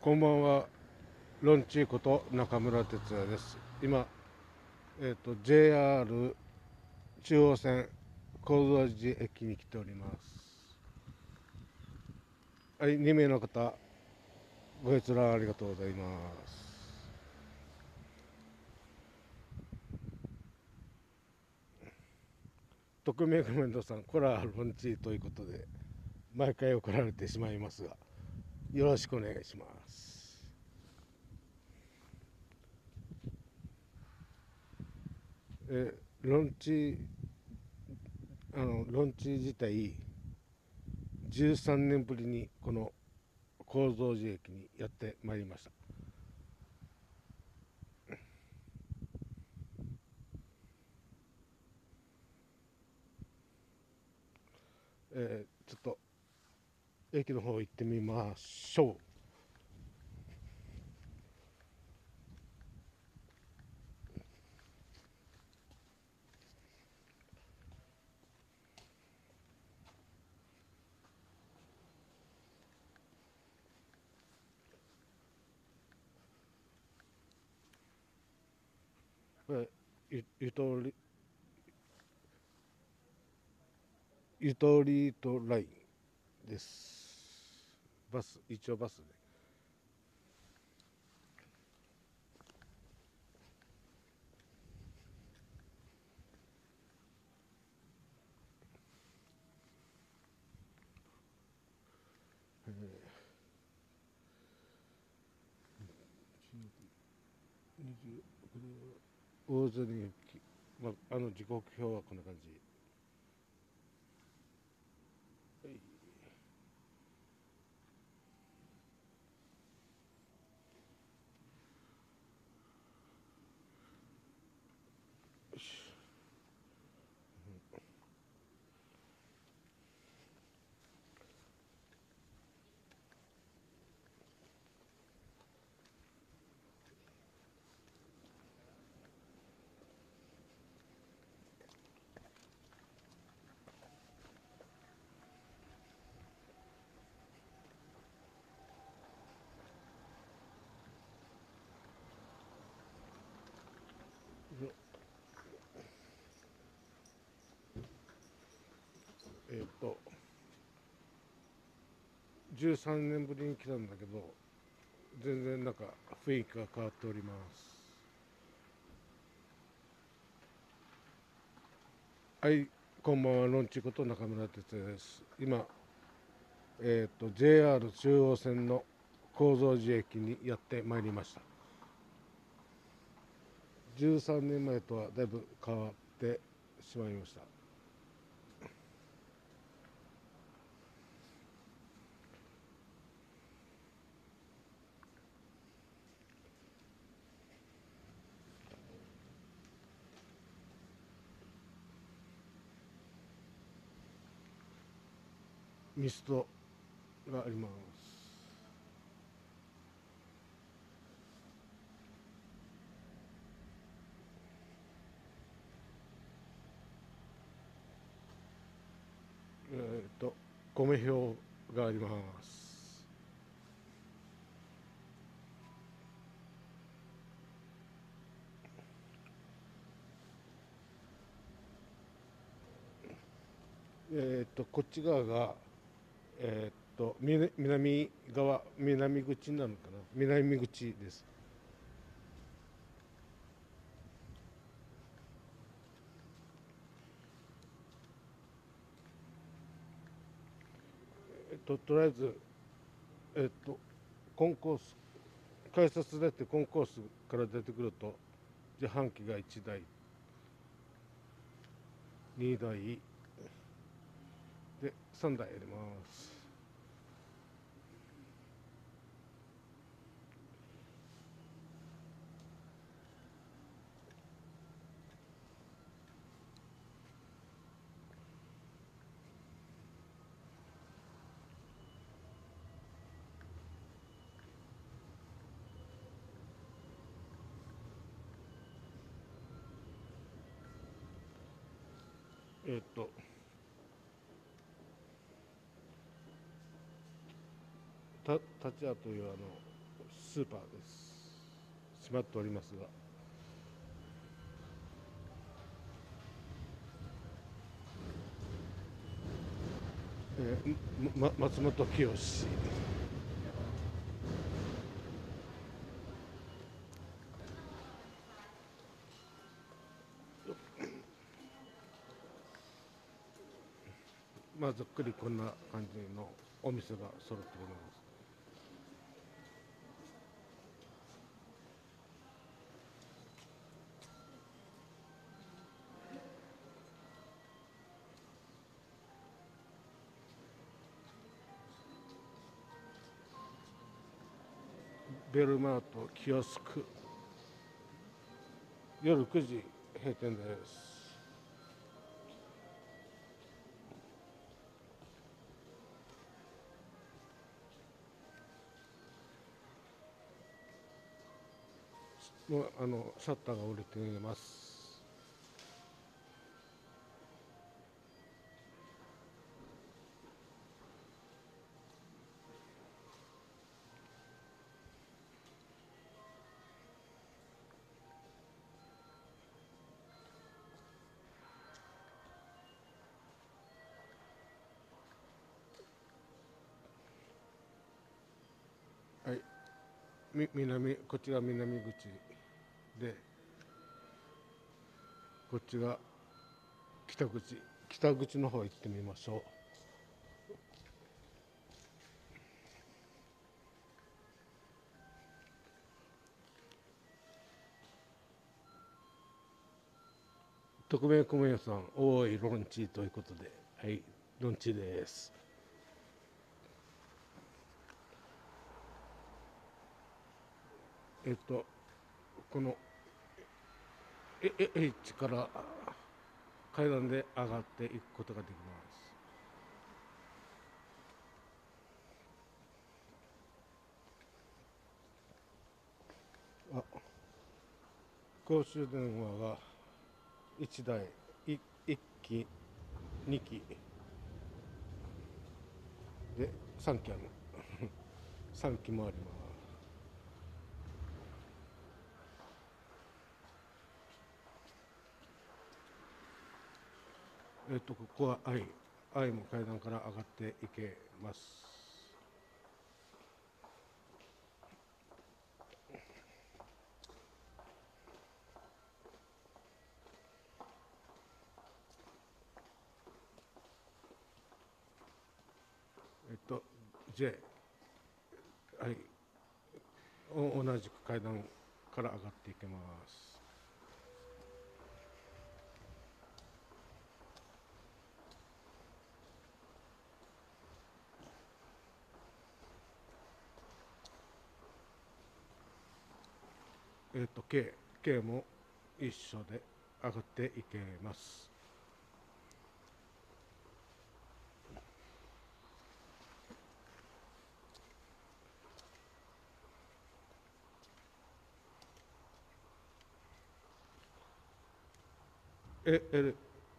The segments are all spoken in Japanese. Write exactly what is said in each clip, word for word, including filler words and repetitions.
こんばんは、ロンチーこと中村哲也です。今、えっ、と ジェイアール 中央線高蔵寺駅に来ております。はい、に名の方、ご閲覧ありがとうございます。匿名コメントさん、こらロンチーということで、毎回怒られてしまいますが、よろしくお願いします。えロンチー、あのロンチー自体、じゅうさんねんぶりにこの高蔵寺駅にやってまいりました。えー、ちょっと駅の方行ってみましょう。これゆゆとりゆとりとラインです。バス、一応バスで、大津に行き、まあ、あの時刻表はこんな感じ。はい、よし。えっ、とじゅうさんねんぶりに来たんだけど、全然なんか雰囲気が変わっております。はい、こんばんは、ロンチこと中村哲也です。今、えっ、と ジェイアール 中央線の高蔵寺駅にやってまいりました。じゅうさんねんまえとはだいぶ変わってしまいました。ミストがあります。えっ、と米表があります。えっ、とこっち側が、えっ、と南側、南口なのかな、南口です。えっ、ととりあえず、えっ、とコンコース、改札出てコンコースから出てくると、自販機がいちだい、にだいでさんだいあります。えっ、とた立屋というあのスーパーです。閉まっておりますが、えーま、松本清。まあざっくりこんな感じのお店が揃っております。ベルマートキヨスク、夜くじ閉店です。もうあのシャッターが降りています。はい、み南こっちが南口で、こっちが北口。北口の方行ってみましょう。特命小屋さん、おいロンチということで、はい、ロンチです。えっとこのええ H から階段で上がっていくことができます。あ、公衆電話がいちだい、いいっき、にきでさんきある。さんきもあります。えっとここは愛愛も階段から上がっていけます。えっと J、 はい、同じく階段から上がっていけます。えっと K, K も一緒で上がっていけます。え L,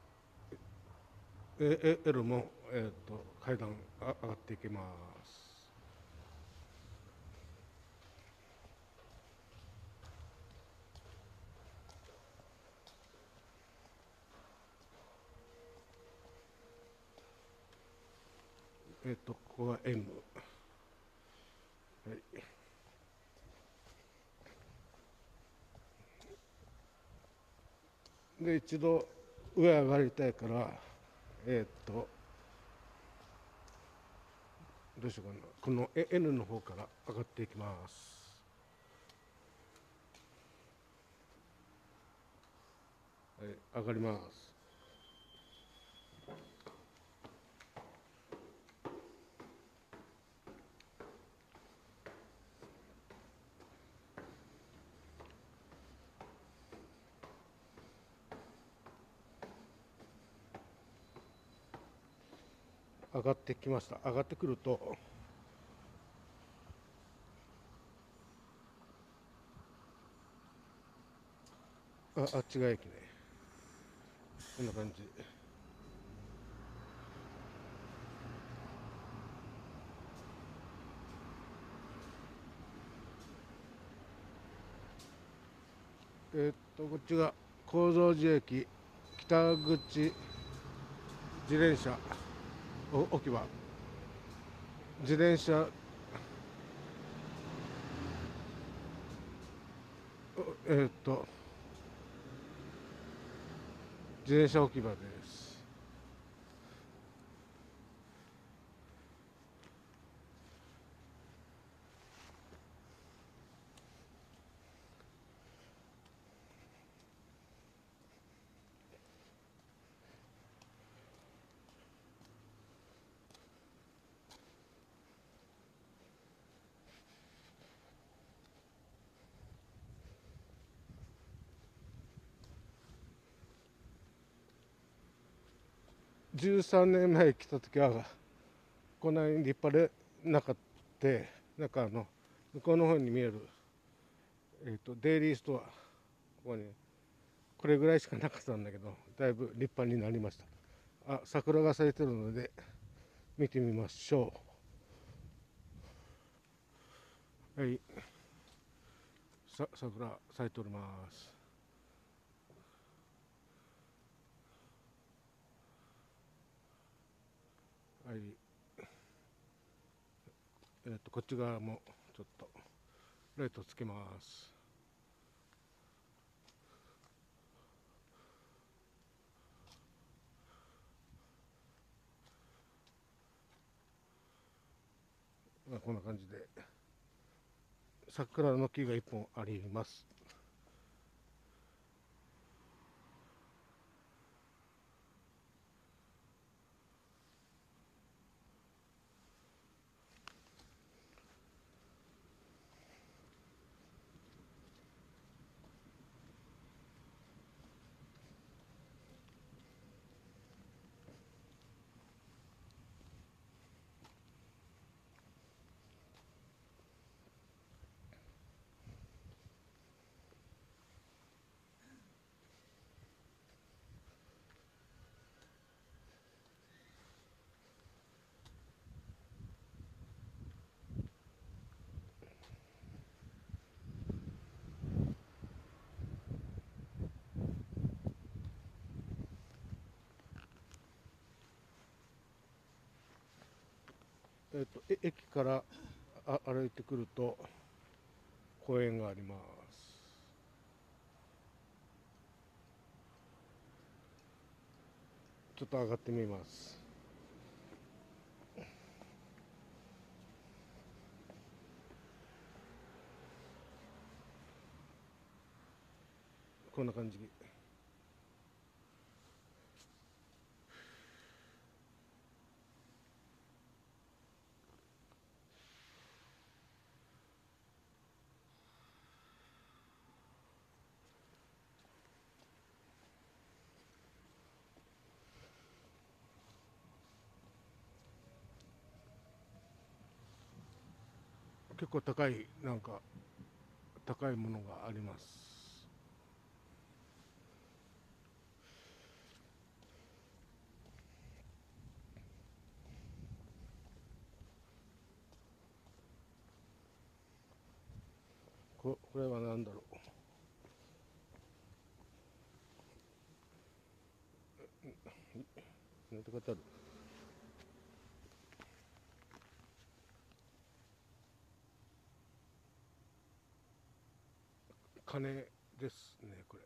L も、えっと階段上がっていけます。えっとここは M、はい、で一度上上がりたいから、えっとどうしようかな、この N の方から上がっていきます。はい、上がります。上がってきました。上がってくると、ああっちが駅ね、こんな感じ。 えーっとこっちが高蔵寺駅北口自転車置き場、自転車、えーっと自転車置き場です。じゅうさんねんまえ来た時はこんなに立派でなかった。なんかあの向こうの方に見える、えー、とデイリーストア、ここにこれぐらいしかなかったんだけど、だいぶ立派になりました。あ、桜が咲いてるので見てみましょう。はい、さ桜咲いております。はい、えー、とこっち側もちょっとライトつけます。まあ、こんな感じで桜の木がいっぽんあります。えー、とえ駅からあ歩いてくると公園があります。ちょっと上がってみます。こんな感じ。結構高い、なんか高いものがあります。ここれは何だろう、なんて書いてある。鐘ですね、これ。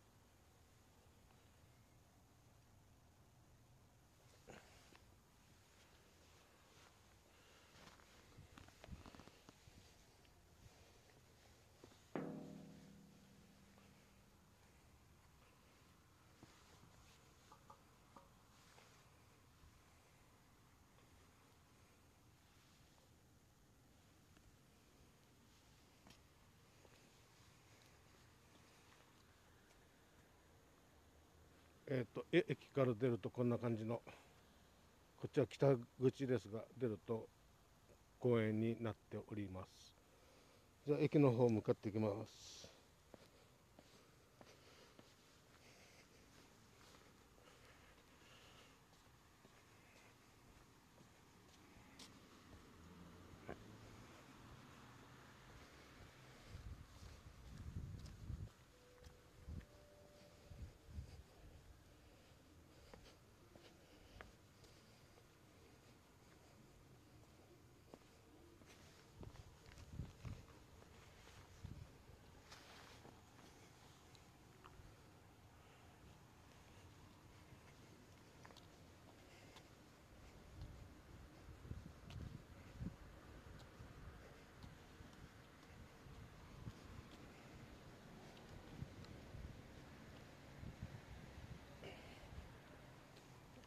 えっ、とえ駅から出るとこんな感じの、こっちは北口ですが、出ると公園になっております。じゃあ駅の方向かっていきます。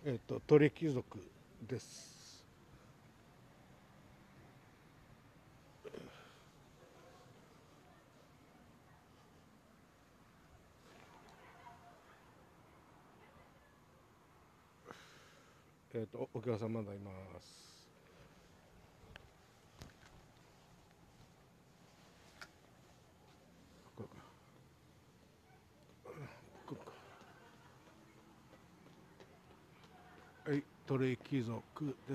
えっと鳥貴族です。えっとお客様がいます。これかこれかはい、鳥貴族です。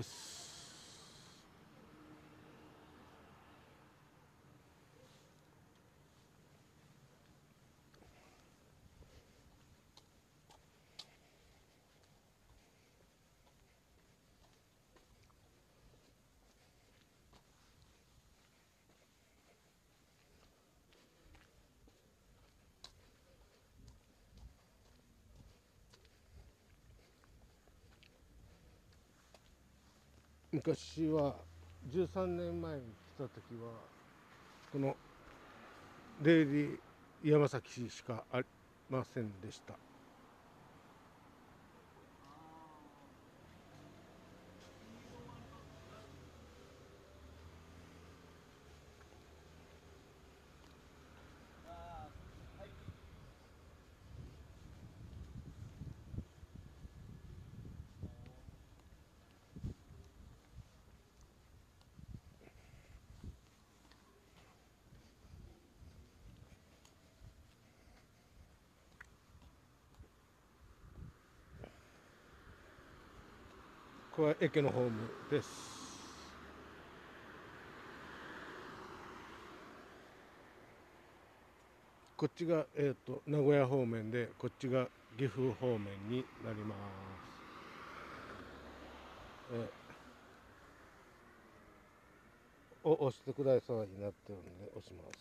昔はじゅうさんねんまえに来た時はこのデイリー山崎市しかありませんでした。これは駅のホームです。こっちが、えー、と名古屋方面で、こっちが岐阜方面になります。えお押してくださいになってるんで押します。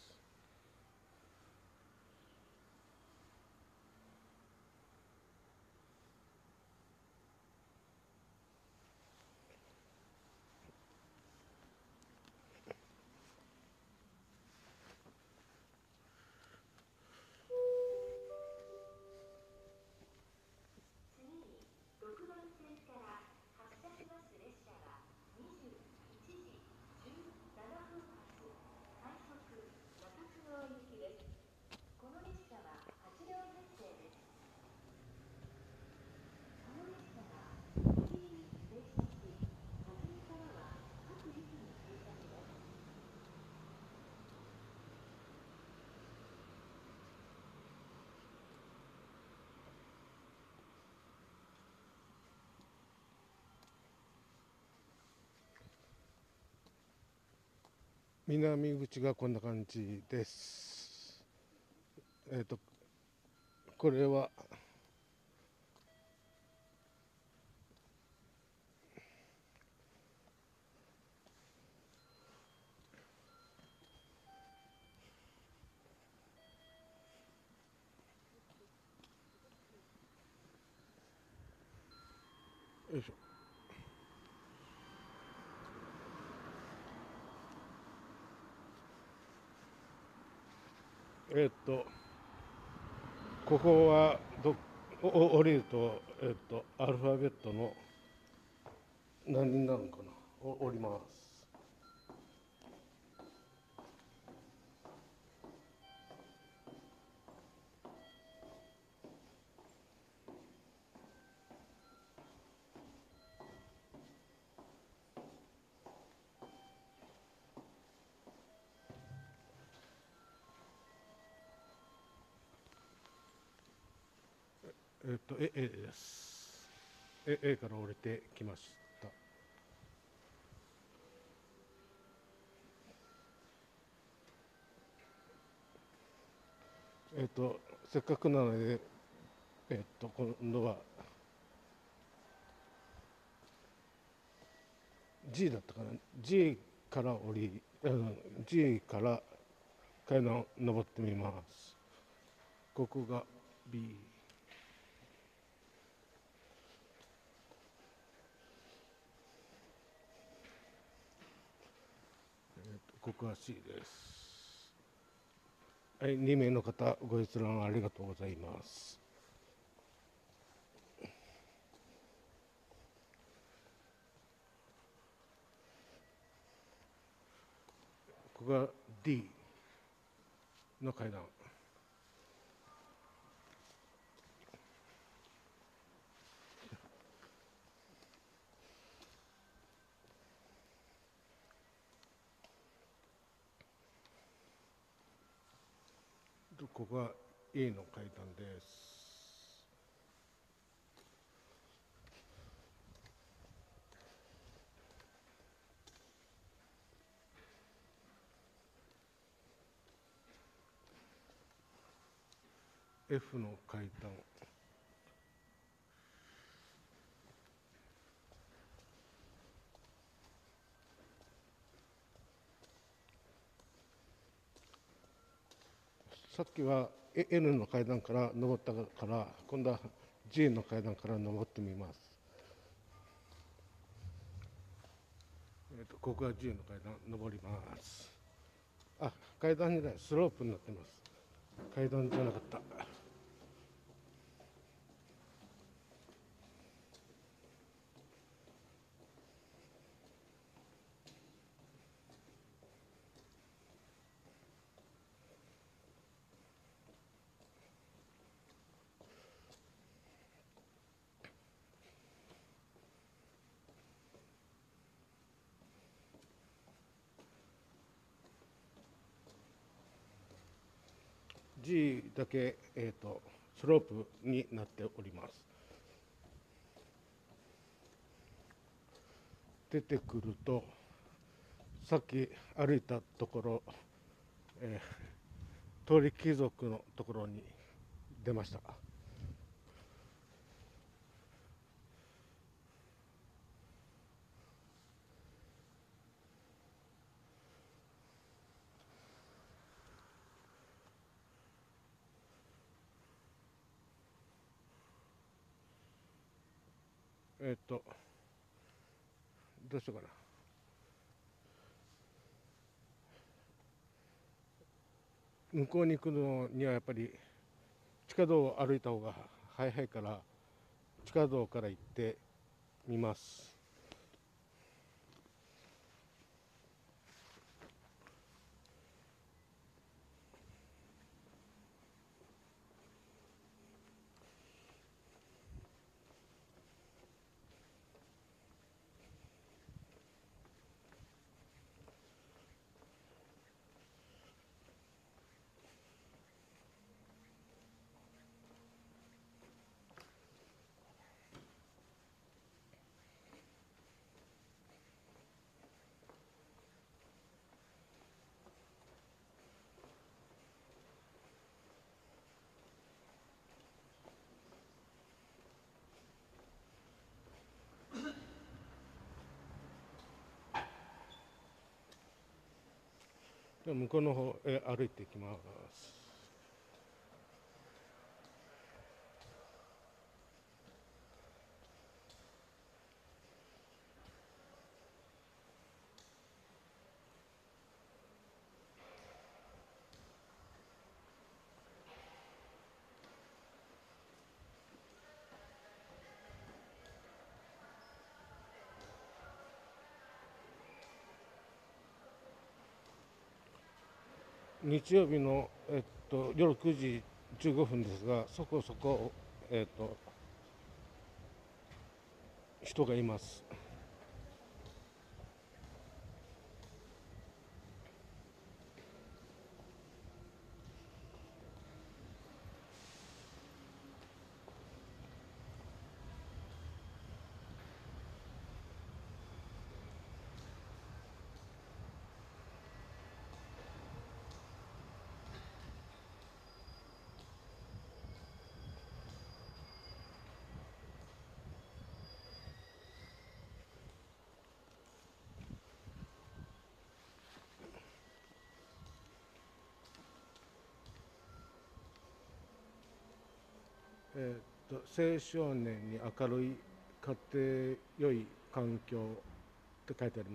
南口がこんな感じです。えっ、ー、とこれはよいしょ。えっ、ー、とここはどお降りると、えっ、ー、とアルファベットの何になるのかな、お降ります。えっ、ー、と A, A です。 A, A から降りてきました。えっ、ー、とせっかくなので、えっ、ー、と今度は G だったかな、 G から降り、うん、G から階段登ってみます。ここが B、 えー、とここが C です。はい、に名の方ご閲覧ありがとうございます。 ここが D の階段。ここが E の階段です。F の階段。さっきは N の階段から登ったから、今度は G の階段から登ってみます。えー、とここが G の階段、登ります。あ、階段じゃない、スロープになってます。階段じゃなかった。G だけ、えー、とスロープになっております。出てくると、さっき歩いたところ、えー、通り貴族のところに出ました。えっ、ー、とどうしようかな。向こうに行くのにはやっぱり地下道を歩いた方が早いから、地下道から行ってみます。向こうの方へ歩いていきます。日曜日の、えっと、夜くじじゅうごふんですが、そこそこ、えっと、人がいます。えー、と青少年に明るい家庭良い環境って書いてあります。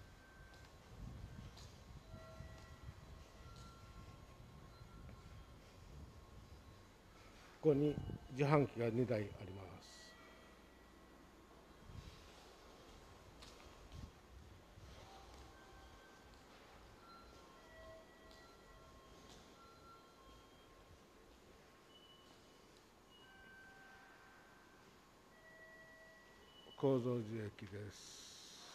ここに自販機がにだいあります。 高蔵寺駅です。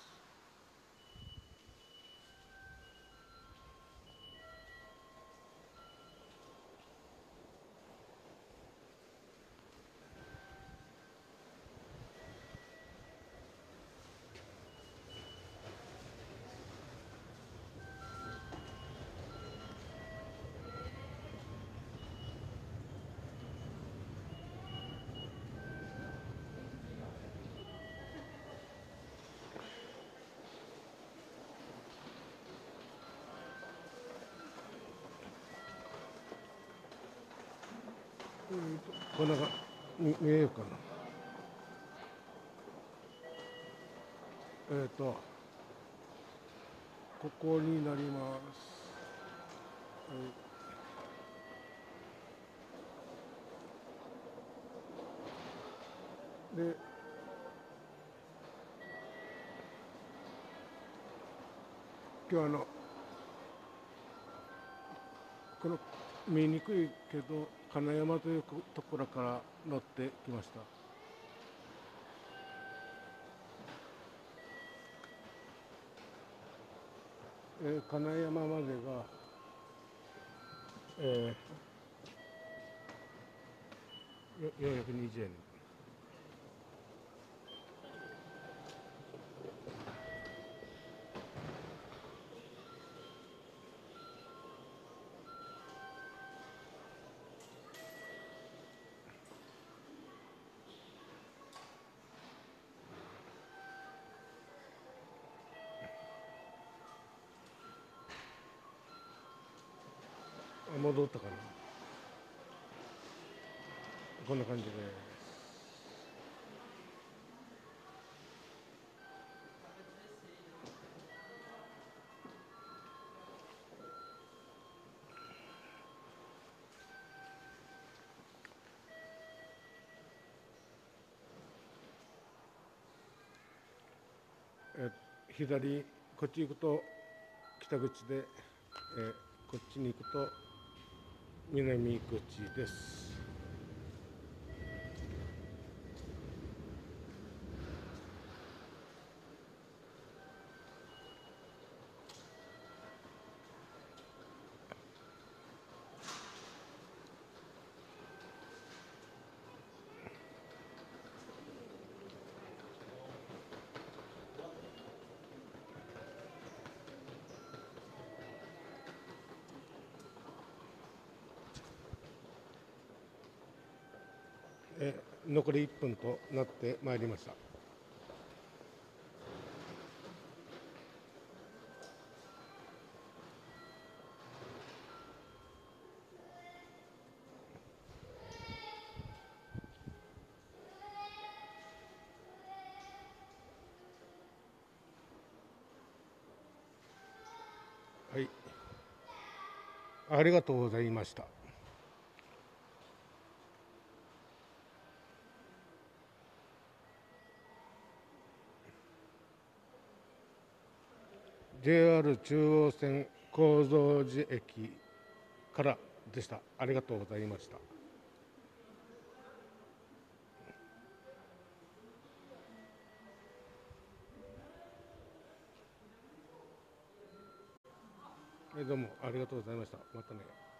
うんとこんなが見見えるかな。えっ、とここになります。はい、で今日あのこの見にくいけど金山というところから乗ってきました。えー、金山までが、えー、よんひゃくにじゅうえん。あ、戻ったかな。こんな感じです。え左こっち行くと北口で、えこっちに行くと南口です。え残りいっぷんとなってまいりました。はい、ありがとうございました。ジェイアール 中央線高蔵寺駅からでした。ありがとうございました。どうもありがとうございました。またね。